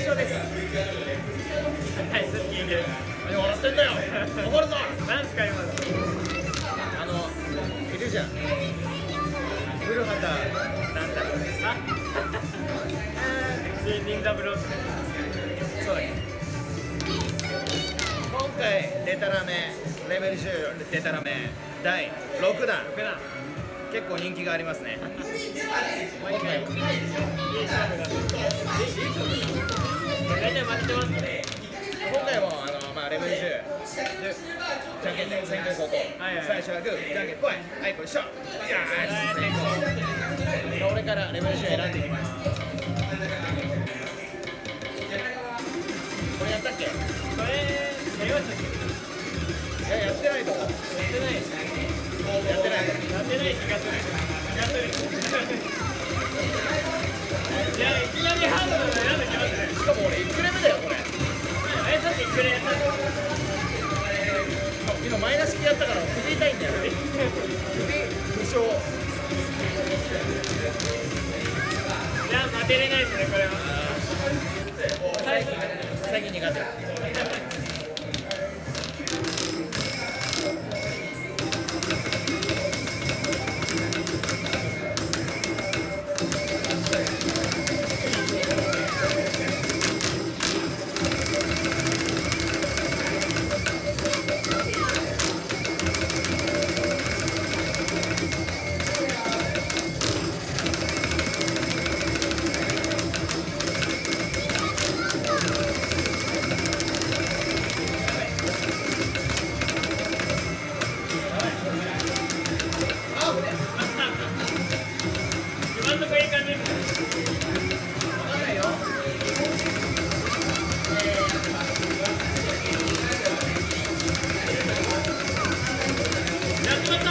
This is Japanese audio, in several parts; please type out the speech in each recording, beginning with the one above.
緒です。 はい、ずっと聞いてる。 何笑ってんだよ。怒るぞ。 なんすか今の。 いるじゃん。古畑なんだろう。 あリンザブロースね。 そうだっけ。今回デタラメレベル10デタラメ第6弾 6段。 結構人気がありますね。 毎回いい勝負だ。いい勝負だ。大体負けてますね。 今回もレベル10じゃんけんで先攻後攻、最初はグーじゃんけんぽい、はいこれしょ、よし俺からレベル10選んでいきます。これやったっけ？ それやりましたっけ？ いややってないと思う。 やってない。 やってない。 やってない気がする。気がする。いや、いきなりハードなの選んできますね。 しかも俺1クレ目だよこれ。 さっき1クレやった。 今マイナスやったから首痛いんだよ。首負傷。 いや、負けれないですねこれは。 最近苦手。 今んとこいい感じですね。 わかんないよ。 やっちまった。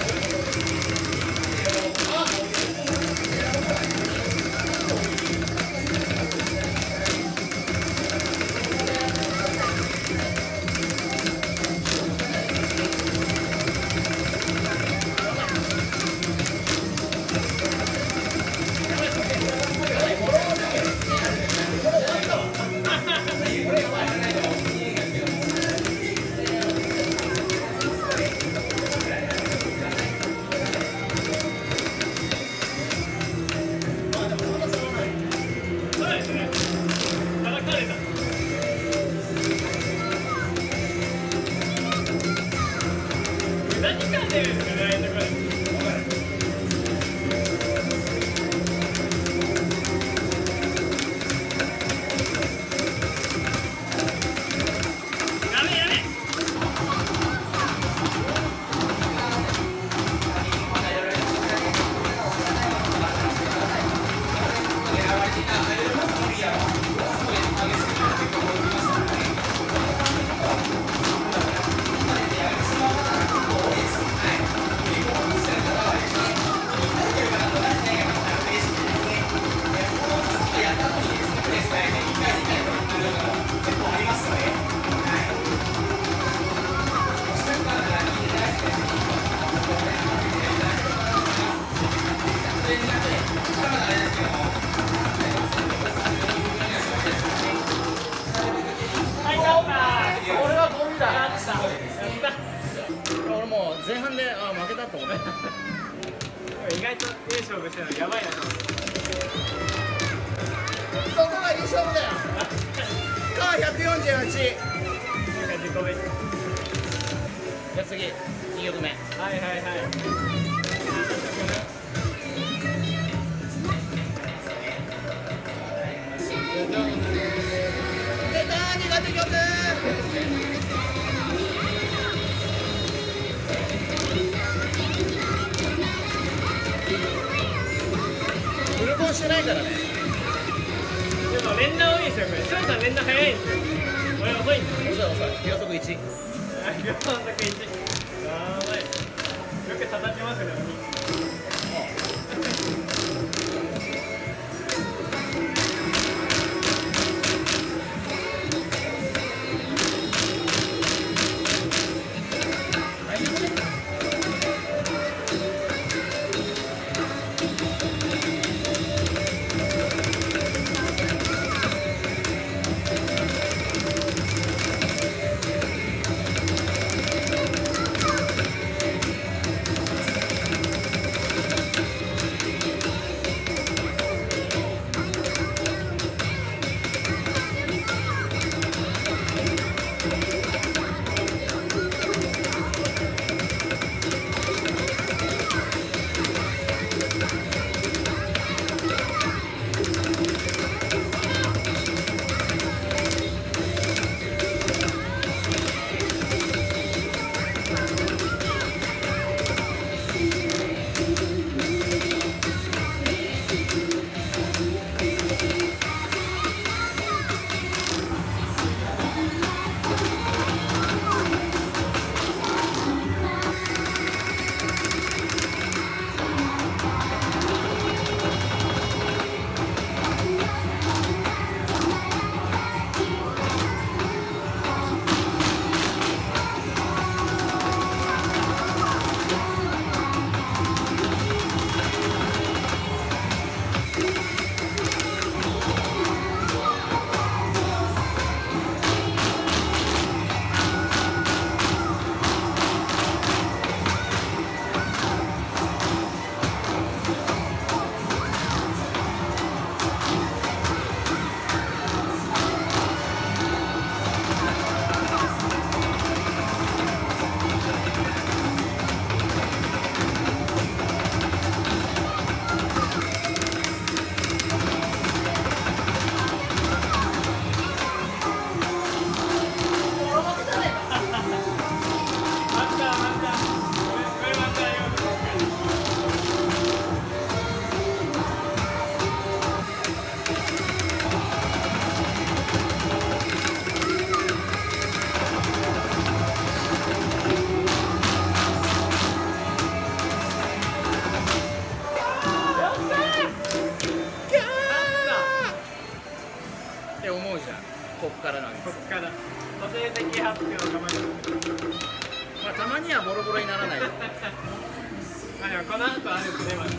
俺もう前半で負けたと思って意外といい勝負してるのやばいなと思って。 そこがいい勝負だよ。か148。 自己ベスト。 じゃあ次2曲目。 はいはいはい。 出たー苦手曲。フルコンしてないからね。 でも連打多いですよこれ。翔さん連打早いんですよ。俺遅いんですよ。 遅い遅い。秒速1。 秒速1。やばい。よく叩きますね鬼。 こっからなんです。 こっからご成績発表頑張ります。 まあたまにはボロボロにならないと。 まあでもこの後あるとねまだ。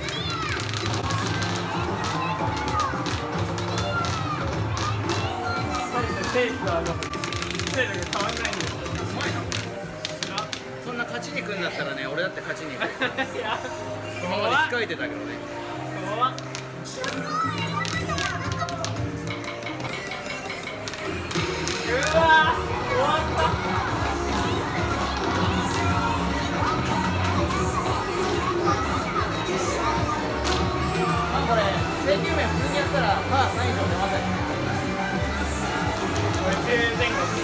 ペースは精度が変わらないんですよ。 うまいな。そんな勝ちに行くんだったらね、俺だって勝ちに行く。 いや、 今まで控えてたけどね。 怖っ。うわー、終わった。 まあこれ制球面普通にやったらパー3以上出ません。 これ10前後。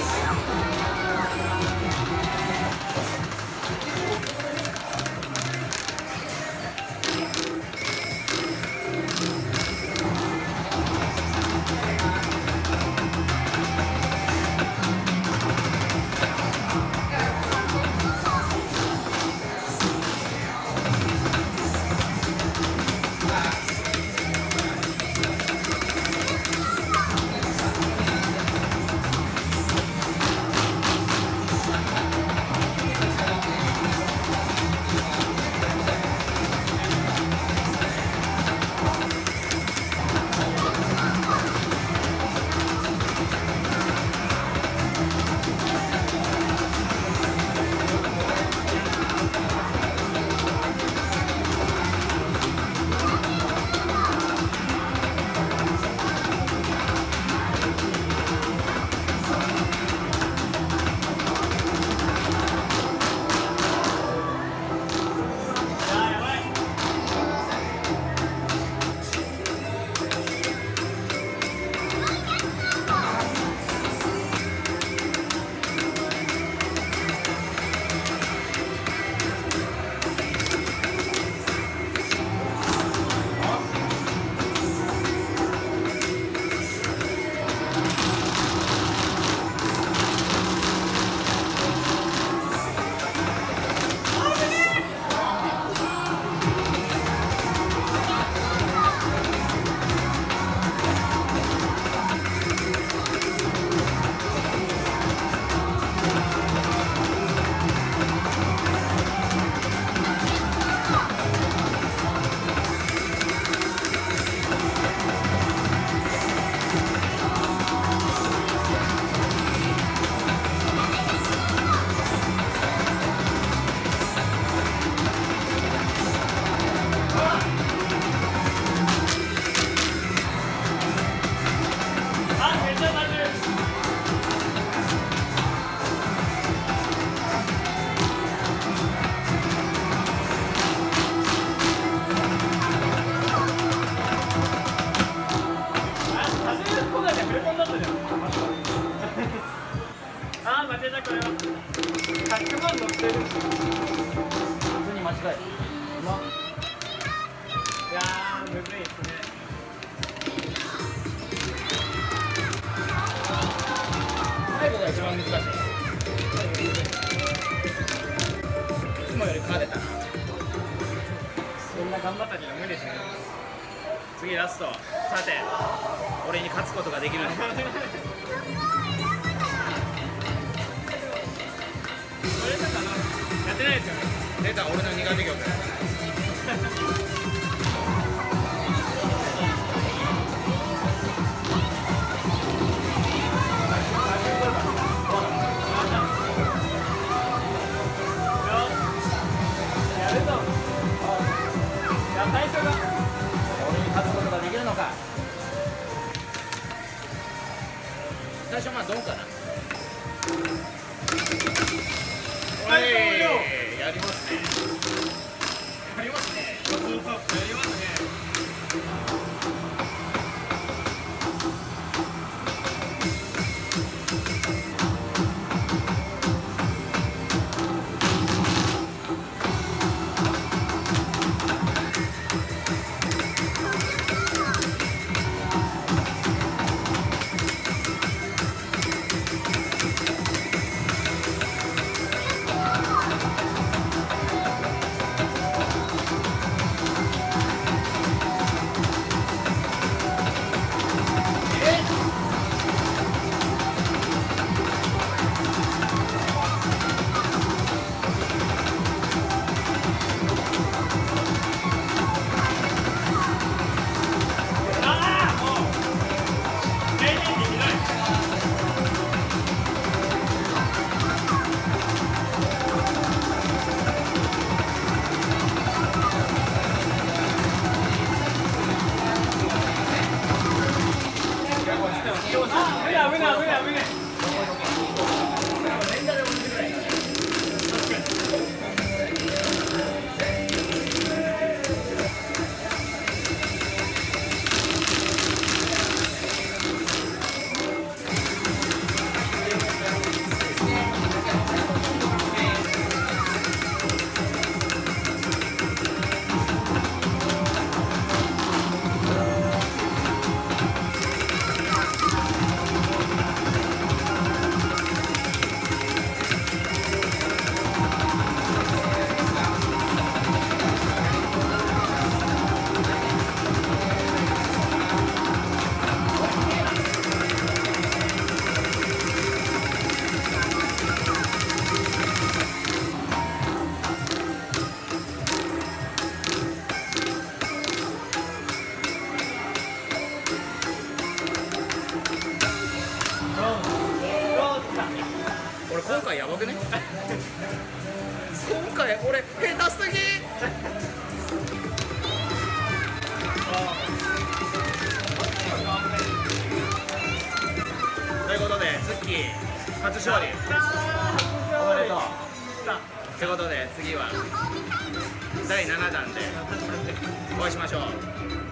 次ラスト。さて俺に勝つことができるのか。 これとかなやってないですよね。 出た俺の苦手曲。 やるぞ。いや最初が俺に勝つことができるのか。最初まあどうかな。おいやりますね。やりますね。 そうそうやりますね。 危ない。 俺今回やばくね今回俺下手すぎということでツッキー初勝利おめでとうということで次は第7弾でお会いしましょう。